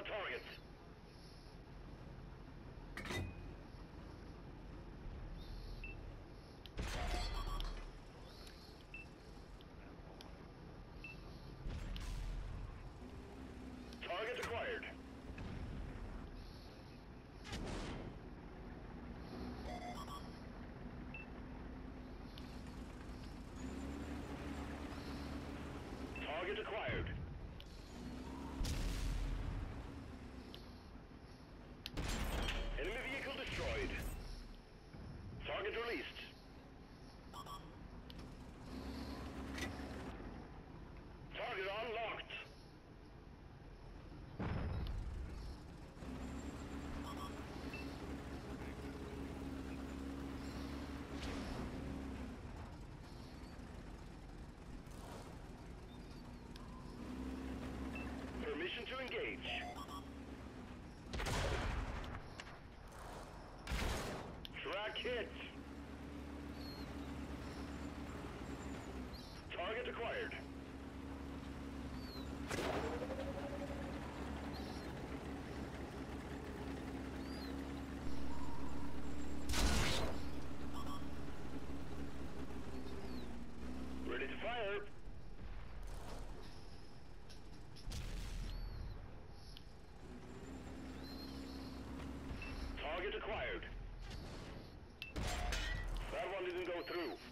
the target. Target acquired. Target acquired. Enemy vehicle destroyed. Target released. Target unlocked. Permission to engage. Track hit. Target acquired. Ready to fire. Target acquired. That one didn't go through.